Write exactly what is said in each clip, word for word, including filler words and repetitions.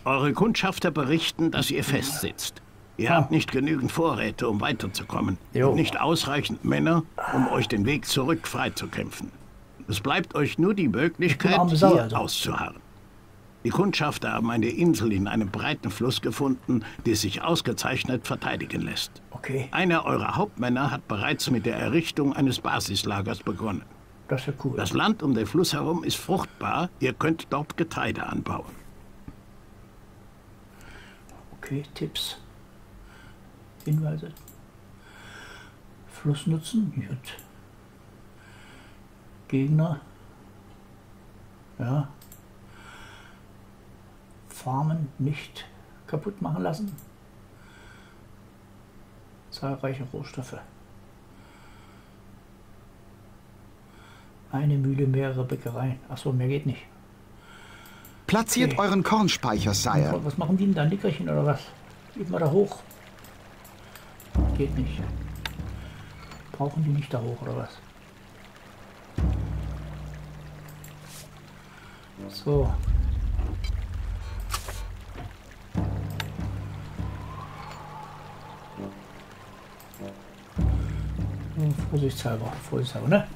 Eure Kundschafter berichten, dass ihr festsitzt. Ihr Ah. habt nicht genügend Vorräte, um weiterzukommen. Jo. Und nicht ausreichend Männer, um euch den Weg zurück freizukämpfen. Es bleibt euch nur die Möglichkeit, arme Sau, hier also. auszuharren. Die Kundschafter haben eine Insel in einem breiten Fluss gefunden, die sich ausgezeichnet verteidigen lässt. Okay, Einer eurer Hauptmänner hat bereits mit der Errichtung eines Basislagers begonnen. das ist ja cool. Das Land um den Fluss herum ist fruchtbar, ihr könnt dort Getreide anbauen. Okay, Tipps. Hinweise. Fluss nutzen. Gut. Gegner. Ja. Farmen nicht kaputt machen lassen. Zahlreiche Rohstoffe. Eine Mühle, mehrere Bäckereien. Achso, mehr geht nicht. Platziert Okay. euren Kornspeicher, Sire. Was machen die denn da? Nickerchen oder was? Geht mal da hoch. Geht nicht. Brauchen die nicht da hoch oder was? So. Hm, Vorsichtshalber, vorsichtshalber, ne?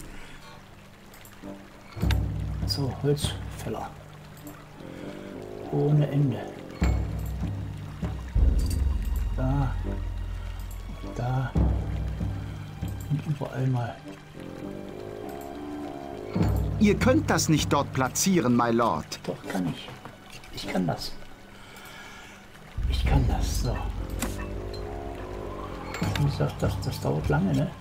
So, Holzfäller. Ohne Ende. Da. Da. Und überall mal. Ihr könnt das nicht dort platzieren, my Lord. Doch, kann ich. Ich kann das. Ich kann das. So. Wie gesagt, das, das dauert lange, ne?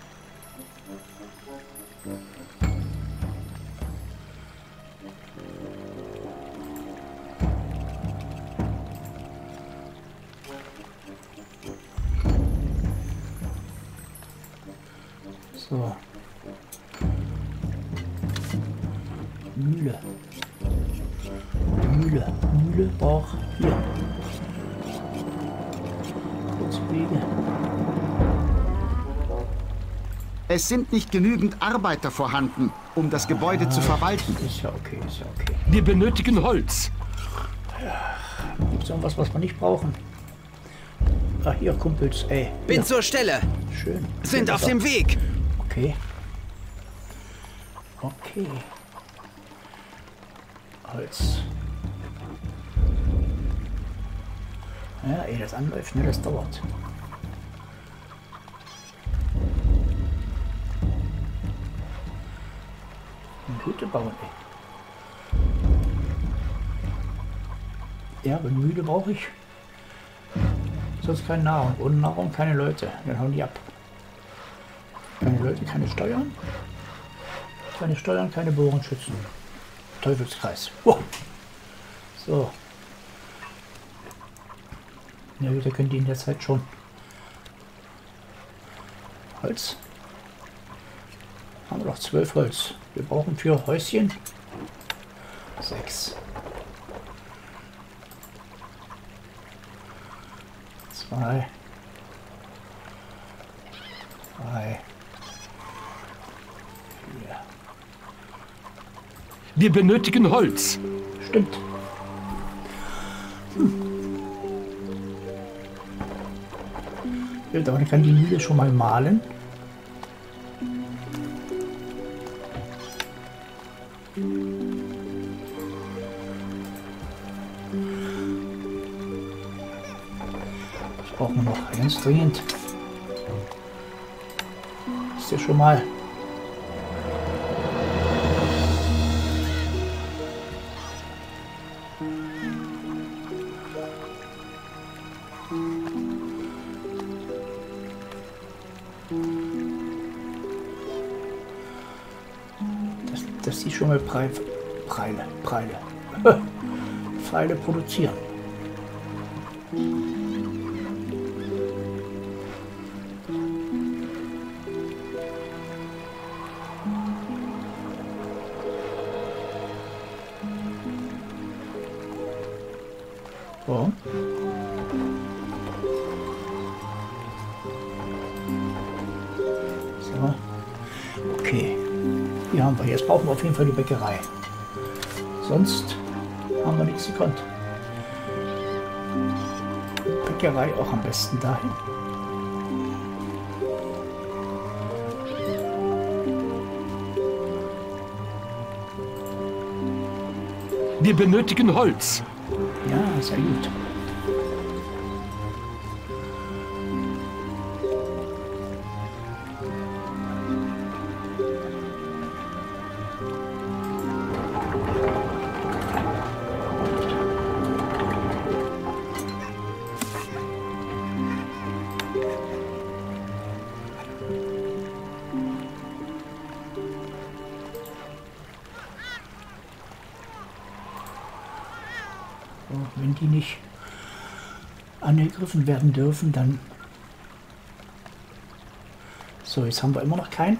So. Mühle. Mühle. Mühle braucht hier. Kurze Wege. Es sind nicht genügend Arbeiter vorhanden, um das Gebäude zu verwalten. Ist ja okay, ist ja okay. Wir benötigen Holz. Gibt es irgendwas, was wir nicht brauchen? Ah, hier, Kumpels, ey. Bin Hier. zur Stelle. Schön. Sind auf Also, dem Weg. Okay. Okay. Holz. Ja, ehe das anläuft, ne, das dauert. Eine Hütte bauen, ey. Ja, aber eine Mühle brauche ich. Sonst keine Nahrung. Ohne Nahrung keine Leute. Dann hauen die ab. Keine Leute, keine Steuern. Keine Steuern, keine Bogenschützen. Teufelskreis. Wow. So. Ja, da können die in der Zeit schon. Holz. Haben wir noch zwölf Holz. Wir brauchen für Häuschen sechs. Zwei. Drei. Vier. Wir benötigen Holz. Stimmt. Hm. Ja, dann kann die Mühle schon mal malen. Das brauchen wir noch ganz dringend. Ist ja schon mal. Dass, dass die schon mal Preile, Preile, Preile, Pfeile produzieren. So. So. Okay. Hier haben wir. Jetzt brauchen wir auf jeden Fall die Bäckerei. Sonst haben wir nichts gekonnt. Bäckerei auch am besten dahin. Wir benötigen Holz. Ja, sehr gut. Wenn die nicht angegriffen werden dürfen, dann... So, jetzt haben wir immer noch keinen.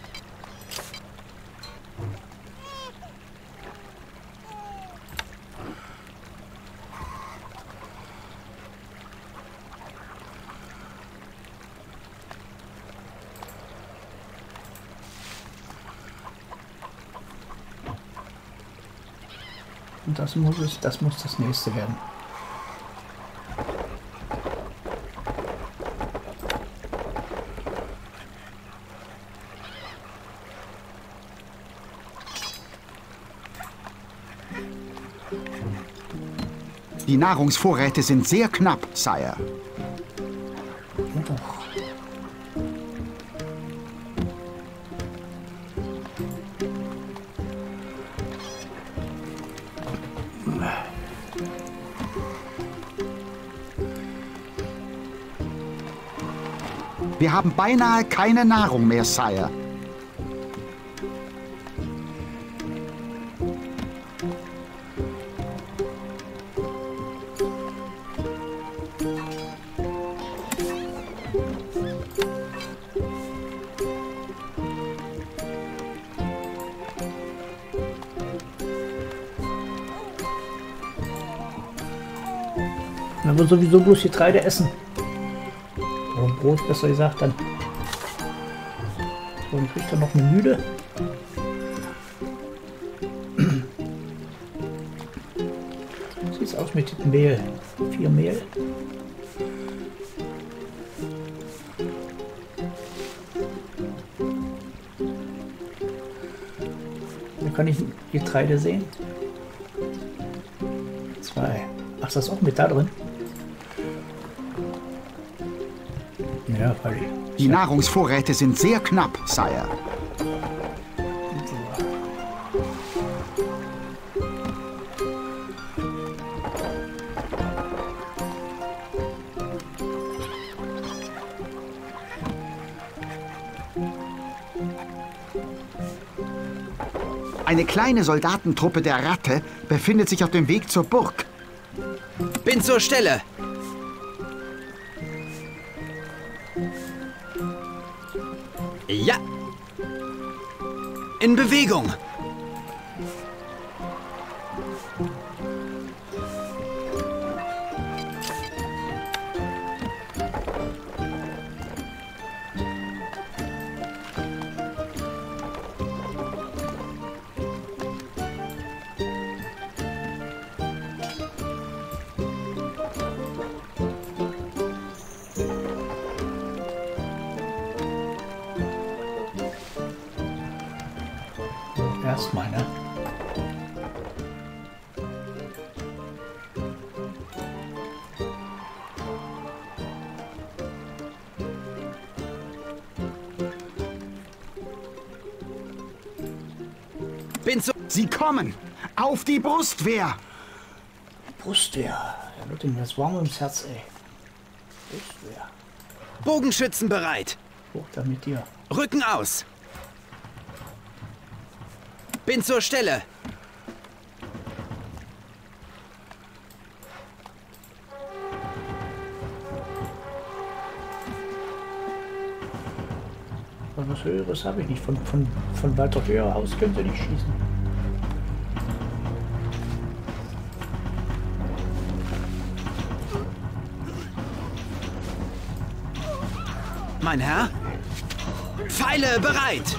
Und das muss es, das muss das nächste werden. Die Nahrungsvorräte sind sehr knapp, Sire. Ja, doch. Wir haben beinahe keine Nahrung mehr, Sire. Wenn wir sowieso bloß Getreide essen. Oder Brot, besser gesagt, dann. So, dann kriegt er noch eine Mühle. Sieht's aus mit dem Mehl. Vier Mehl. Da kann ich Getreide sehen. Zwei. Ach, ist das auch mit da drin? Ja, weil ich... Die Nahrungsvorräte sind sehr knapp, Sire. Eine kleine Soldatentruppe der Ratte befindet sich auf dem Weg zur Burg. Bin zur Stelle! Ja! In Bewegung! Erstmal, ne? Bin zu... Sie kommen! Auf die Brustwehr! Brustwehr. Ja, wird ihm das warm ums Herz, ey. Brustwehr. Bogenschützen bereit! Hoch da mit dir. Rücken aus! Bin zur Stelle! Aber was Höheres habe ich nicht. Von, von, von weiter höher aus könnt ihr nicht schießen. Mein Herr? Pfeile bereit!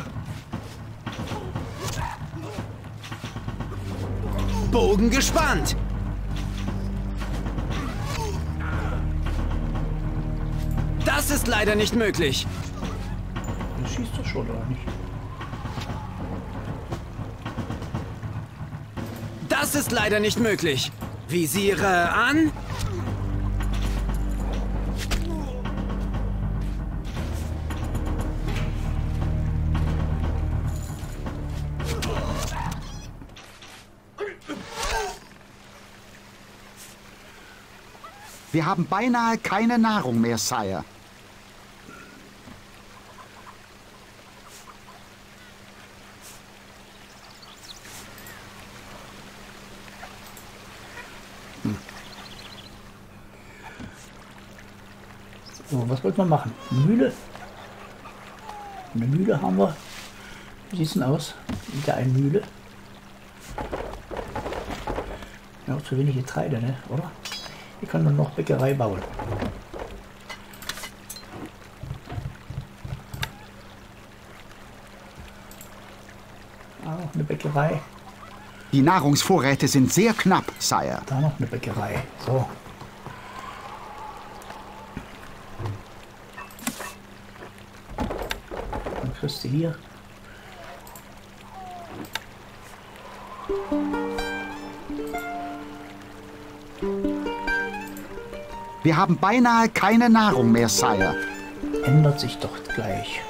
Bogen gespannt! Das ist leider nicht möglich. Du schießt doch schon, oder nicht? Das ist leider nicht möglich. Visiere an. Wir haben beinahe keine Nahrung mehr, Sire. So, was wollten wir machen? Eine Mühle? Eine Mühle haben wir. Wie sieht es denn aus? Wieder eine Mühle. Ja, auch zu wenig Getreide, ne? Oder? Wir können nur noch Bäckerei bauen. Ah, noch eine Bäckerei. Die Nahrungsvorräte sind sehr knapp, Sire. Da noch eine Bäckerei. So. Dann kriegst du hier. Wir haben beinahe keine Nahrung mehr, Sire. Ändert sich doch gleich.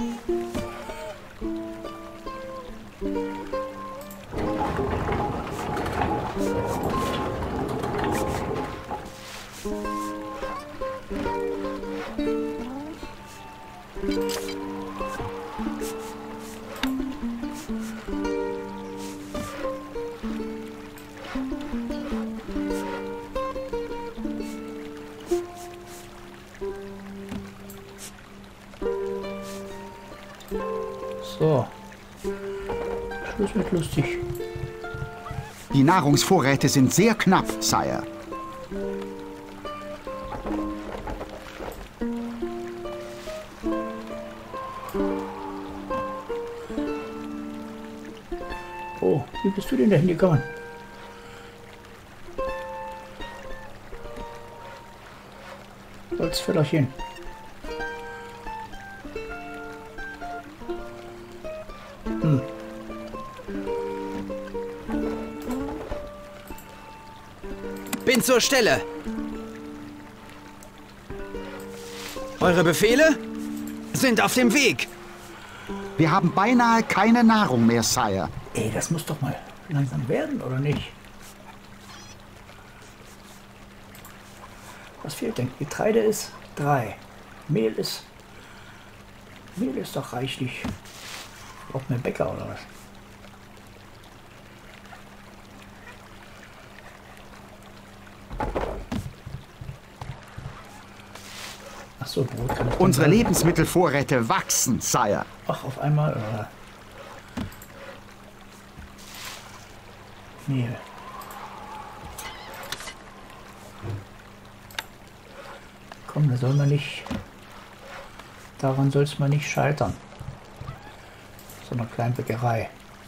So. Schluss mit lustig. Die Nahrungsvorräte sind sehr knapp, Sire. Oh, wie bist du denn da hingekommen? Holzfällerchen. Hm. Bin zur Stelle. Eure Befehle sind auf dem Weg. Wir haben beinahe keine Nahrung mehr, Sire. Ey, das muss doch mal langsam werden, oder nicht? Was fehlt denn? Getreide ist drei. Mehl ist... Mehl ist doch reichlich. Braucht mehr Bäcker, oder was? Ach so, Brot kann ich dann Unsere sagen. Lebensmittelvorräte wachsen, Sire. Ach, auf einmal, oder? Mehl. Komm, da soll man nicht... Daran soll es mal nicht scheitern. So eine kleine Bäckerei.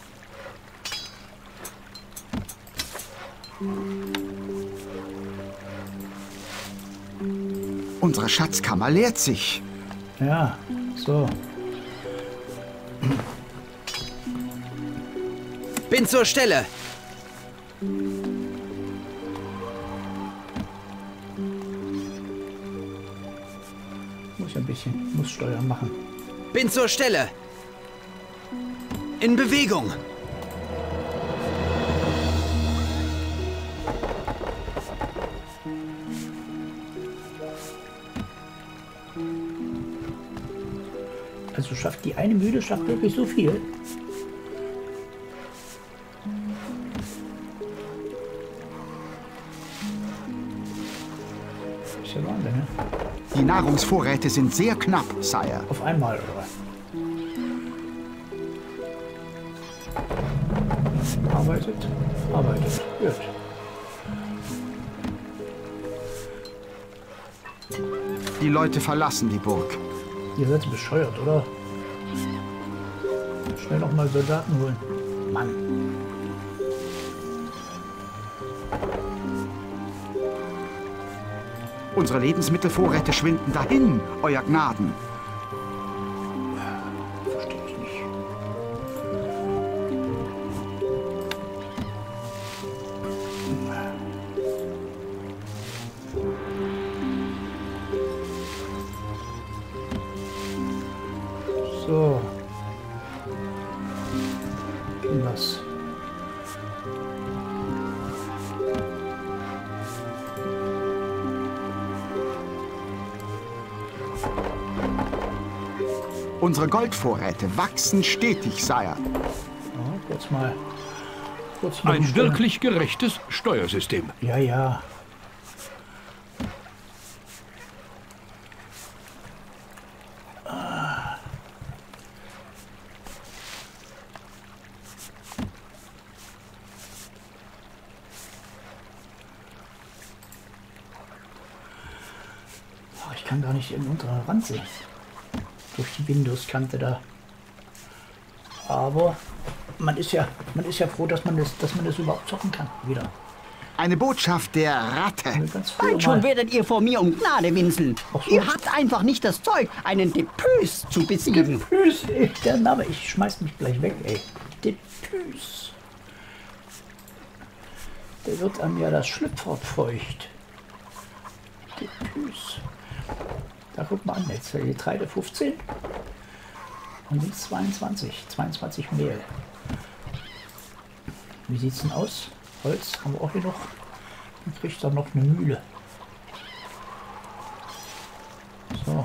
Unsere Schatzkammer leert sich. Ja, so. Bin zur Stelle. Muss ein bisschen, muss Steuern machen. Bin zur Stelle. In Bewegung. Also schafft die eine Mühle, schafft wirklich so viel. Ist ja Wahnsinn, ne? Die Nahrungsvorräte sind sehr knapp, Sire. Auf einmal, oder was? Arbeitet, arbeitet. Gut. Die Leute verlassen die Burg. Ihr seid bescheuert, oder? Schnell noch mal Soldaten holen. Mann. Unsere Lebensmittelvorräte schwinden dahin, Euer Gnaden. Verstehe ich nicht. So. Was? Unsere Goldvorräte wachsen stetig, Sire. Ja, kurz mal. Kurz mal Ein umstellen. wirklich gerechtes Steuersystem. Ja, ja. Oh, ich kann gar nicht in unteren Rand sehen. Durch die Windows-Kante da. Aber man ist ja, man ist ja froh, dass man das, dass man das überhaupt zocken kann. Wieder. Eine Botschaft der Ratte. Ganz früher Bald schon mal. werdet ihr vor mir um Gnade winseln. Ach so. Ihr habt einfach nicht das Zeug, einen Depös zu besiegen. Depüs, ey, der Name. Ich schmeiß mich gleich weg, ey. Depüs. Der wird einem ja das Schlüpfwort feucht. Depüs. Da guck mal an, jetzt Getreide fünfzehn und links zweiundzwanzig. zweiundzwanzig Mehl. Wie sieht's denn aus? Holz haben wir auch hier noch. Dann kriegt er noch eine Mühle. So.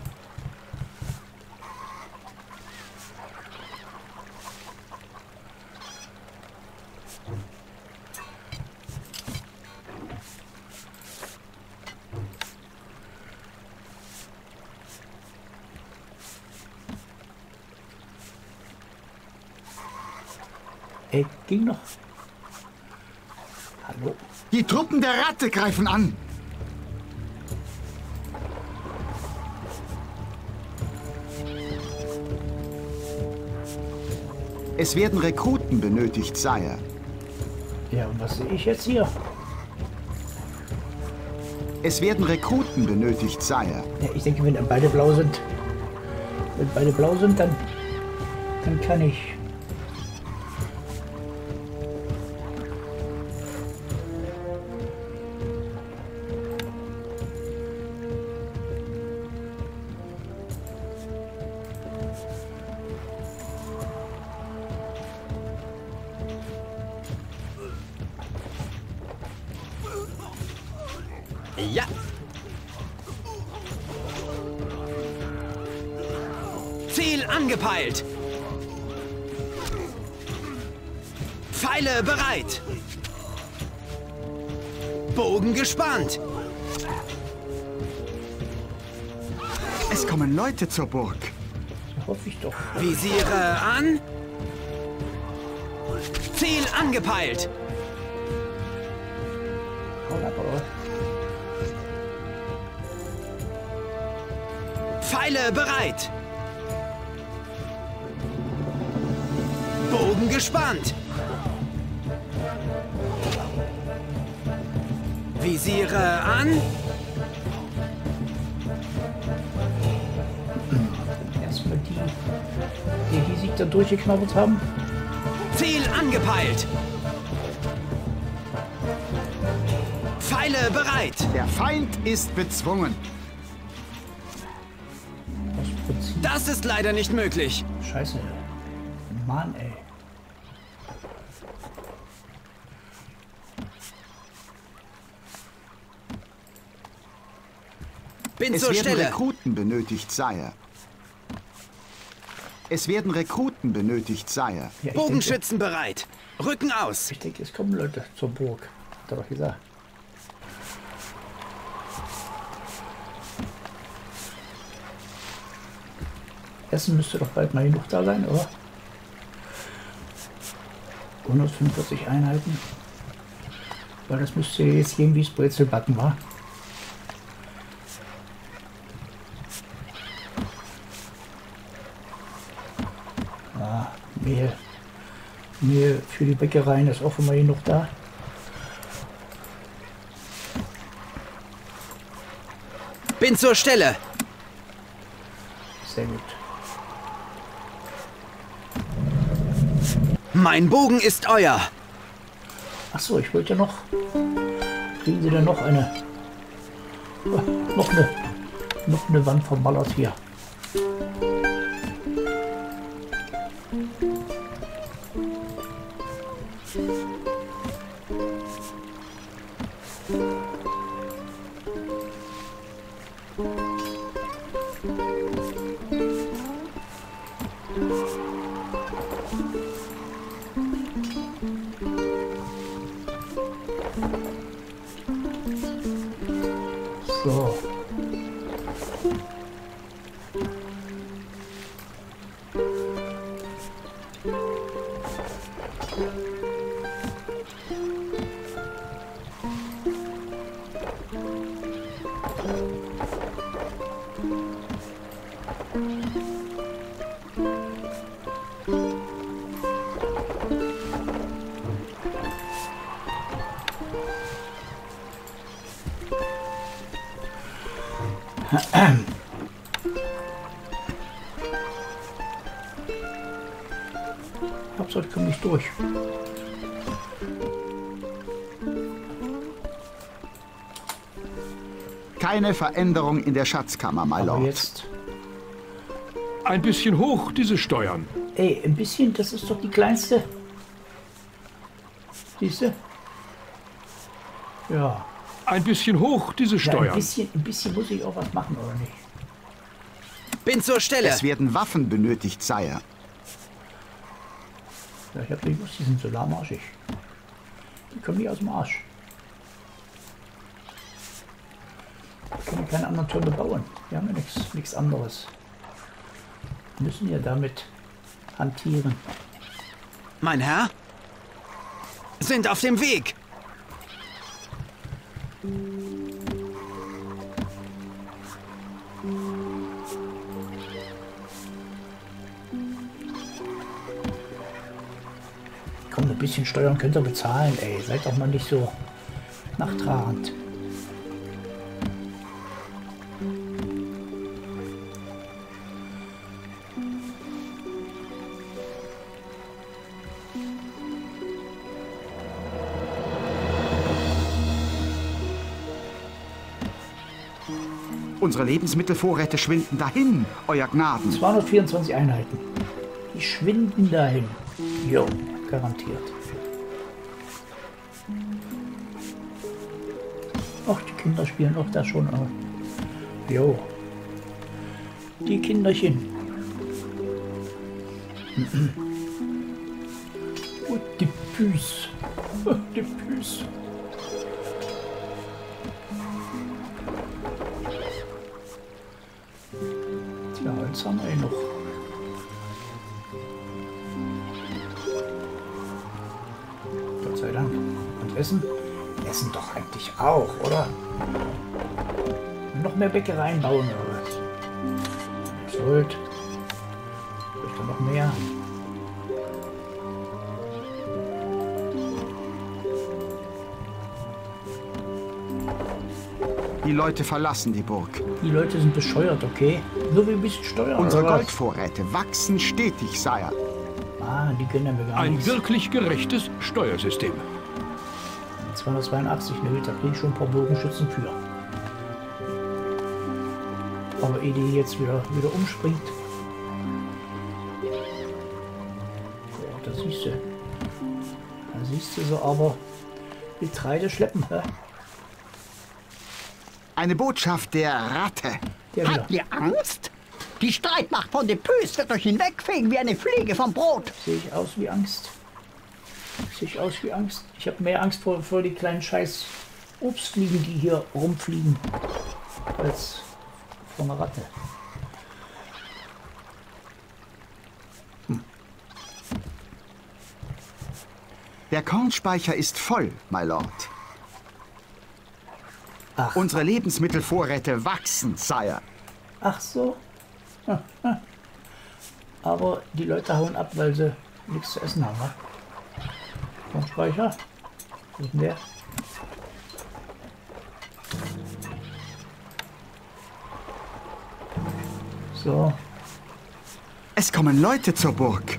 Ey, ging noch. Hallo? Die Truppen der Ratte greifen an. Es werden Rekruten benötigt, Sire. Ja, und was sehe ich jetzt hier? Es werden Rekruten benötigt, Sire. Ja, ich denke, wenn beide blau sind, wenn beide blau sind, dann, dann kann ich. Ja. Ziel angepeilt. Pfeile bereit. Bogen gespannt. Es kommen Leute zur Burg. Hoffe ich doch. Visiere an. Ziel angepeilt. Hau ab, aber. Pfeile bereit. Bogen gespannt. Visiere an. Erstmal die, die, die sich da durchgeknabbert haben. Ziel angepeilt. Pfeile bereit. Der Feind ist bezwungen. Aus Prinzip. Das ist leider nicht möglich. Scheiße. Mann, ey. Bin Es zur werden Stelle. Rekruten benötigt, Sire. Es werden Rekruten benötigt, Sire. Ja, ich denke, Bogenschützen bereit. Rücken aus. ich denke, es kommen Leute zur Burg. Hat er doch gesagt. Essen müsste doch bald mal genug da sein, oder? hundertfünfundvierzig Einheiten. Weil das müsste jetzt gehen, wie es Brezelbacken war. Ah, Mehl. Mehl für die Bäckereien ist auch immer genug da. Bin zur Stelle. Sehr gut. Mein Bogen ist euer. Achso, ich wollte ja noch... Kriegen Sie denn noch eine... Oh, noch eine... Noch eine Wand verballert hier. So. Hauptsache ich komme nicht durch. Keine Veränderung in der Schatzkammer, my Aber Lord. jetzt... Ein bisschen hoch, diese Steuern. Ey, ein bisschen, das ist doch die kleinste. Siehste? Ja. Ein bisschen hoch, diese Ja, ein Steuern. bisschen, ein bisschen muss ich auch was machen, oder nicht? Bin zur Stelle. Es werden Waffen benötigt, Sire. Ja, ich hab nicht gewusst, die sind so lahmarschig. Die kommen nicht aus dem Arsch. Die können keine anderen Türme bauen. Die haben ja nichts nichts anderes. Die müssen ja damit hantieren. Mein Herr? Sind auf dem Weg. Komm, ein bisschen Steuern könnt ihr bezahlen, ey. Seid doch mal nicht so nachtragend. Unsere Lebensmittelvorräte schwinden dahin, Euer Gnaden. zweihundertvierundzwanzig Einheiten. Die schwinden dahin. Jo, garantiert. Ach, die Kinder spielen auch da schon auf. Jo. Die Kinderchen. Und die Püs. Die Püs. Tja, Holz haben wir eh noch. Gott sei Dank. Und Essen? Essen doch eigentlich auch, oder? Noch mehr Bäckereien bauen oder was? Sollt. Vielleicht doch noch mehr. Die Leute verlassen die Burg. Die Leute sind bescheuert, okay? Nur wie ein bisschen Steuern. Unsere oder was? Goldvorräte wachsen stetig, Sire. Ah, die gönnen wir gar Ein nichts. wirklich gerechtes Steuersystem. zweihundertzweiundachtzig, ne, da kriege ich schon ein paar Bogenschützen für. Aber ehe die jetzt wieder, wieder umspringt. Oh, da siehst du. Da siehst du so aber Getreide schleppen. Hä? Eine Botschaft der Ratte. Der wieder. Habt ihr Angst? Die Streitmacht von Depus wird euch hinwegfegen wie eine Fliege vom Brot. Sehe ich aus wie Angst? Sehe ich aus wie Angst? Ich habe mehr Angst vor, vor die kleinen scheiß Obstfliegen, die hier rumfliegen, als vor einer Ratte. Der Kornspeicher ist voll, my Lord. Ach. Unsere Lebensmittelvorräte wachsen, Sire. Ach so. Aber die Leute hauen ab, weil sie nichts zu essen haben. Ne? Kornspeicher? Wo ist denn der? So. Es kommen Leute zur Burg.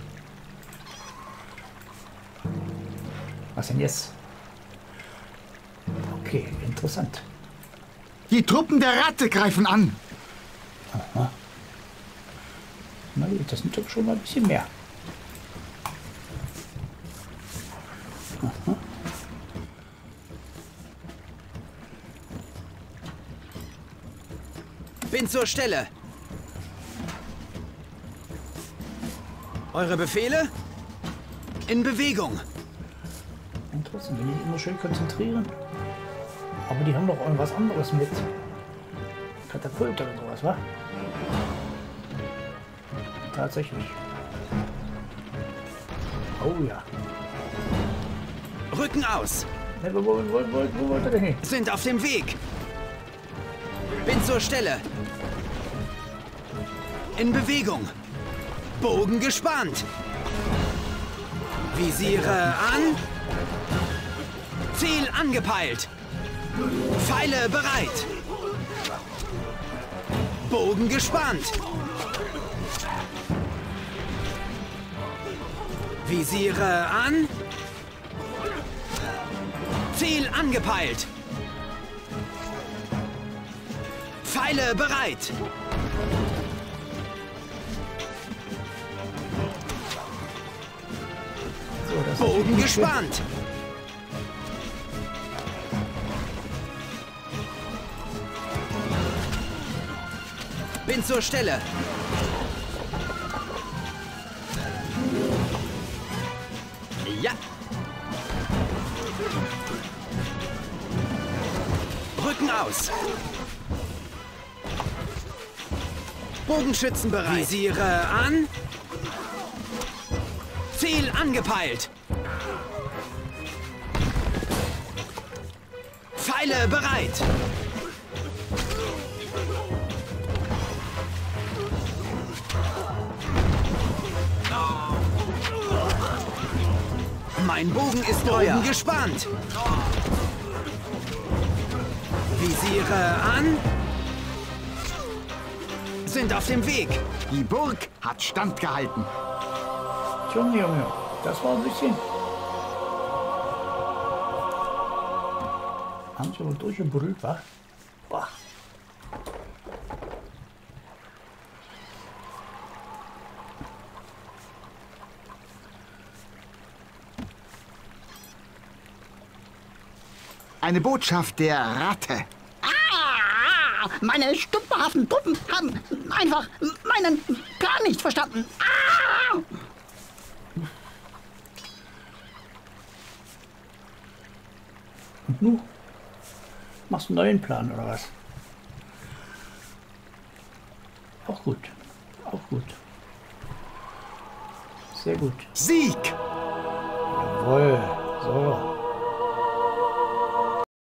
Was denn jetzt? Okay, interessant. Die Truppen der Ratte greifen an. Aha. Na gut, das sind doch schon mal ein bisschen mehr. Aha. Bin zur Stelle. Eure Befehle? In Bewegung. Und trotzdem, wenn die sich immer schön konzentrieren. Aber die haben doch irgendwas anderes mit. Katapult oder sowas, wa? Tatsächlich. Oh ja. Rücken aus. Ja, wo, wo, wo, wo, wo wollt ihr denn hin? Sind auf dem Weg. Bin zur Stelle. In Bewegung. Bogen gespannt. Visiere an. Ziel angepeilt. Pfeile bereit. Bogen gespannt. Visiere an. Ziel angepeilt. Pfeile bereit. So, das Bogen ist gespannt. Bin zur Stelle. Ja. Rücken aus. Bogenschützen bereit. Visiere an. Ziel angepeilt. Pfeile bereit. Mein Bogen ist Bogen gespannt. Visiere an. Sind auf dem Weg. Die Burg hat standgehalten. Junge, Junge, das war ein bisschen. Haben sie wohl durchgebrüllt, wa? Boah. Eine Botschaft der Ratte. Ah, meine stümperhaften Truppen haben einfach meinen Plan nicht verstanden. Ah! Und nu? Machst du einen neuen Plan oder was? Auch gut. Auch gut. Sehr gut. Sieg! Jawohl. So.